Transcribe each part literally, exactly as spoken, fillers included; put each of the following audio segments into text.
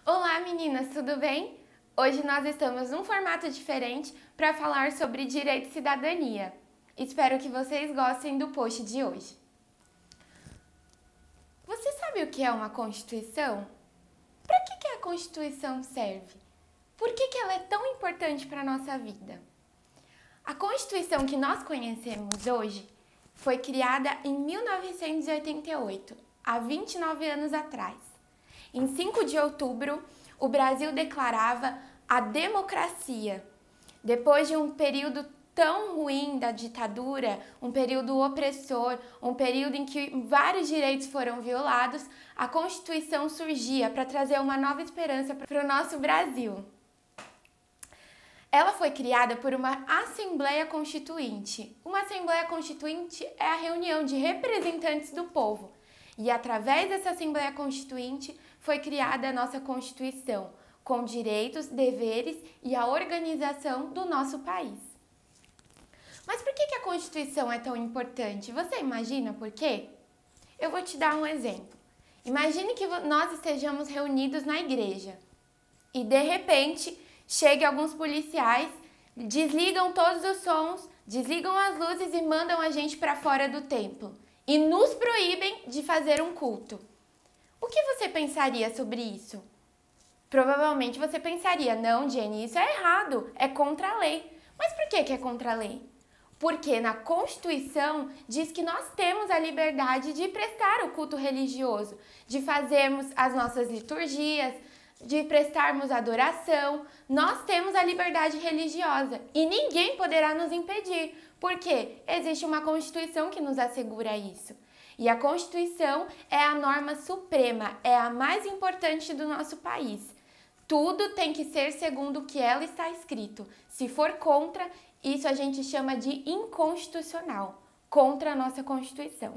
Olá meninas, tudo bem? Hoje nós estamos num formato diferente para falar sobre direito e cidadania. Espero que vocês gostem do post de hoje. Você sabe o que é uma Constituição? Para que, que a Constituição serve? Por que, que ela é tão importante para a nossa vida? A Constituição que nós conhecemos hoje foi criada em mil novecentos e oitenta e oito, há vinte e nove anos atrás. Em cinco de outubro, o Brasil declarava a democracia. Depois de um período tão ruim da ditadura, um período opressor, um período em que vários direitos foram violados, a Constituição surgia para trazer uma nova esperança para o nosso Brasil. Ela foi criada por uma Assembleia Constituinte. Uma Assembleia Constituinte é a reunião de representantes do povo. E através dessa Assembleia Constituinte foi criada a nossa Constituição, com direitos, deveres e a organização do nosso país. Mas por que a Constituição é tão importante? Você imagina por quê? Eu vou te dar um exemplo. Imagine que nós estejamos reunidos na igreja e de repente cheguem alguns policiais, desligam todos os sons, desligam as luzes e mandam a gente para fora do templo e nos proíbem de fazer um culto. O que você pensaria sobre isso? Provavelmente você pensaria, não, Jenny, isso é errado, é contra a lei. Mas por que que é contra a lei? Porque na Constituição diz que nós temos a liberdade de prestar o culto religioso, de fazermos as nossas liturgias, de prestarmos adoração. Nós temos a liberdade religiosa e ninguém poderá nos impedir, porque existe uma Constituição que nos assegura isso. E a Constituição é a norma suprema, é a mais importante do nosso país. Tudo tem que ser segundo o que ela está escrito. Se for contra, isso a gente chama de inconstitucional, contra a nossa Constituição.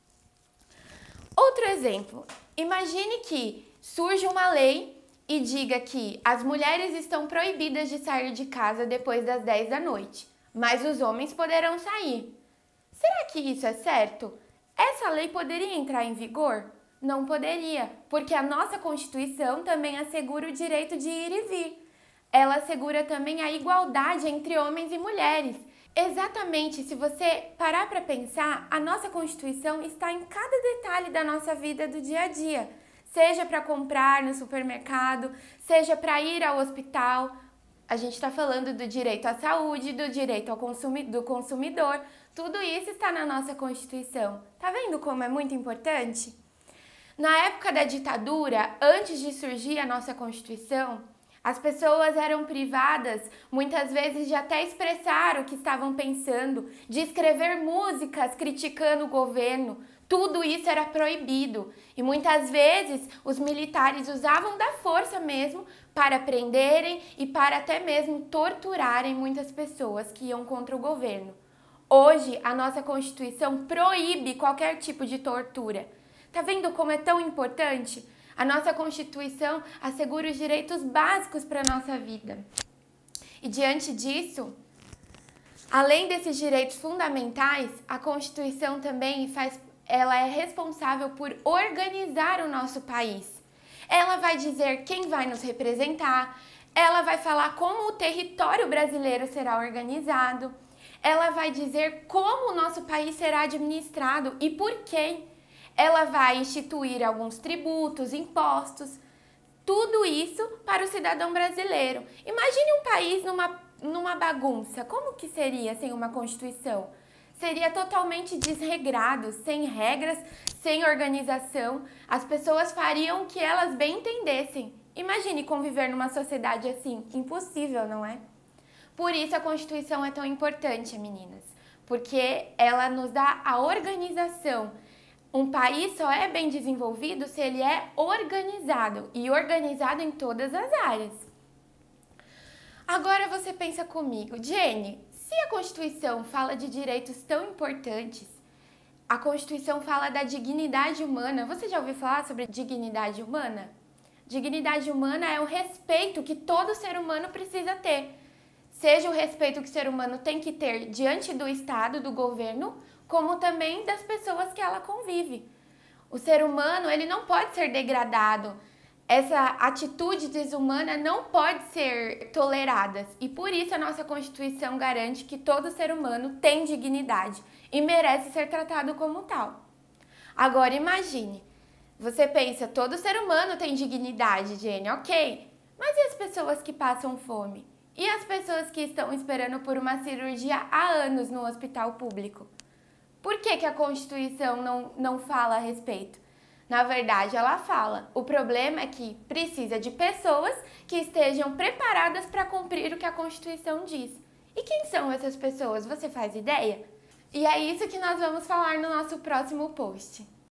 Outro exemplo, imagine que surge uma lei e diga que as mulheres estão proibidas de sair de casa depois das dez da noite, mas os homens poderão sair. Será que isso é certo? Essa lei poderia entrar em vigor? Não poderia, porque a nossa Constituição também assegura o direito de ir e vir. Ela assegura também a igualdade entre homens e mulheres. Exatamente, se você parar para pensar, a nossa Constituição está em cada detalhe da nossa vida do dia a dia. Seja para comprar no supermercado, seja para ir ao hospital. A gente está falando do direito à saúde, do direito ao consumi- do consumidor. Tudo isso está na nossa Constituição. Tá vendo como é muito importante? Na época da ditadura, antes de surgir a nossa Constituição, as pessoas eram privadas, muitas vezes, de até expressar o que estavam pensando, de escrever músicas criticando o governo. Tudo isso era proibido e muitas vezes os militares usavam da força mesmo para prenderem e para até mesmo torturarem muitas pessoas que iam contra o governo. Hoje, a nossa Constituição proíbe qualquer tipo de tortura. Tá vendo como é tão importante? A nossa Constituição assegura os direitos básicos para a nossa vida. E diante disso, além desses direitos fundamentais, a Constituição também faz, ela é responsável por organizar o nosso país. Ela vai dizer quem vai nos representar, ela vai falar como o território brasileiro será organizado, ela vai dizer como o nosso país será administrado e por quem. Ela vai instituir alguns tributos, impostos, tudo isso para o cidadão brasileiro. Imagine um país numa, numa bagunça, como que seria sem uma Constituição? Seria totalmente desregrado, sem regras, sem organização. As pessoas fariam o que elas bem entendessem. Imagine conviver numa sociedade assim, impossível, não é? Por isso a Constituição é tão importante, meninas, porque ela nos dá a organização. Um país só é bem desenvolvido se ele é organizado, e organizado em todas as áreas. Agora você pensa comigo, Jenny, se a Constituição fala de direitos tão importantes, a Constituição fala da dignidade humana, você já ouviu falar sobre dignidade humana? Dignidade humana é o respeito que todo ser humano precisa ter. Seja o respeito que o ser humano tem que ter diante do Estado, do governo, como também das pessoas que ela convive. O ser humano, ele não pode ser degradado. Essa atitude desumana não pode ser tolerada e por isso a nossa Constituição garante que todo ser humano tem dignidade e merece ser tratado como tal. Agora imagine, você pensa, todo ser humano tem dignidade, Jenny, ok, mas e as pessoas que passam fome? E as pessoas que estão esperando por uma cirurgia há anos no hospital público? Por que que a Constituição não, não fala a respeito? Na verdade, ela fala. O problema é que precisa de pessoas que estejam preparadas para cumprir o que a Constituição diz. E quem são essas pessoas? Você faz ideia? E é isso que nós vamos falar no nosso próximo post.